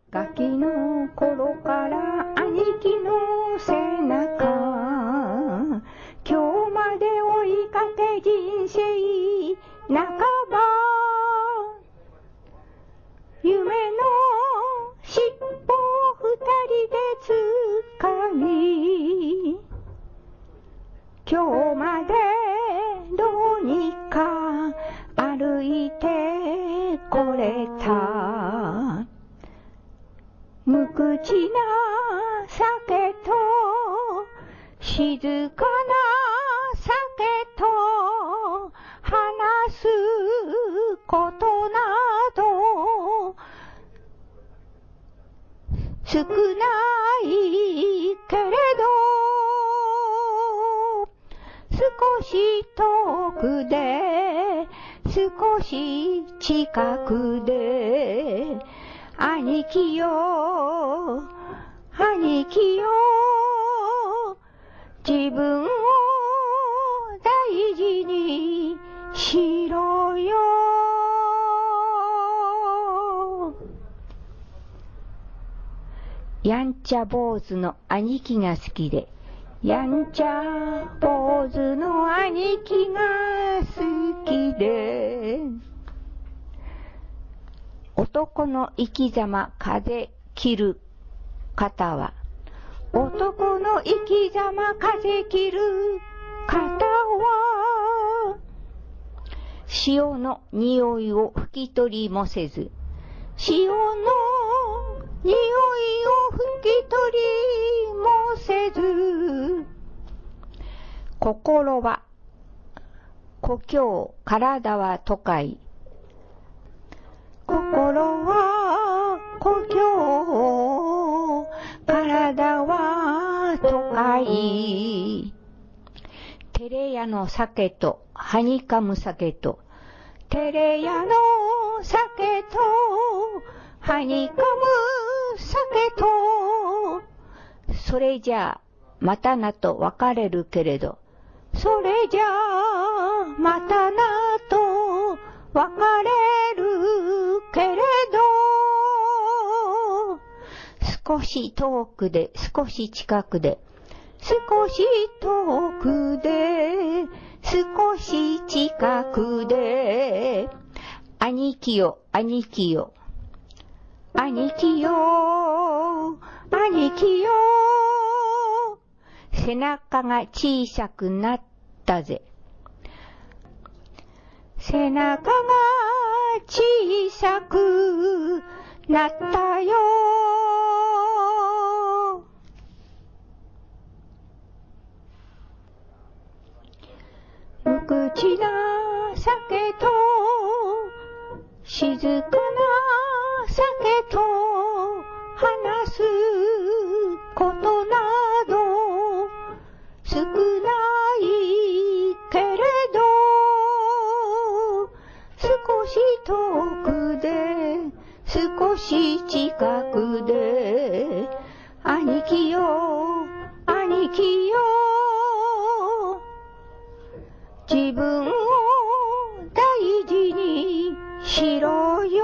ガキの頃から兄貴の背中、今日まで追いかけ人生半ば、夢の尻尾を二人でつかみ、今日までどうにか歩いてこれた。無口な酒と静かな酒と話すことなど少ないけれど、少し遠くで少し近くで、兄貴よ兄貴よ、自分を大事にしろよ。やんちゃ坊主の兄貴が好きで、やんちゃ坊主の兄貴が好きで、男の生き様風切る方は、男の生き様風切る方は、潮の匂いを拭き取りもせず、潮の匂いを拭き取りもせず、心は故郷、体は都会、心は故郷、体は都会。テレ屋の酒とはにかむ酒と、テレ屋の酒とはにかむ酒と、それじゃあまたなと別れるけれど、それじゃあまたなと別れるけれど、少し遠くで少し近くで、少し遠くで少し近くで、兄貴よ兄貴よ兄貴よ兄貴よ、背中が小さくなったぜ、背中が小さくなったよ。無口な酒と静かな酒と話すことなど少ないけれど、少し遠くで少し近くで、兄貴よ兄貴よ、自分を大事にしろよ。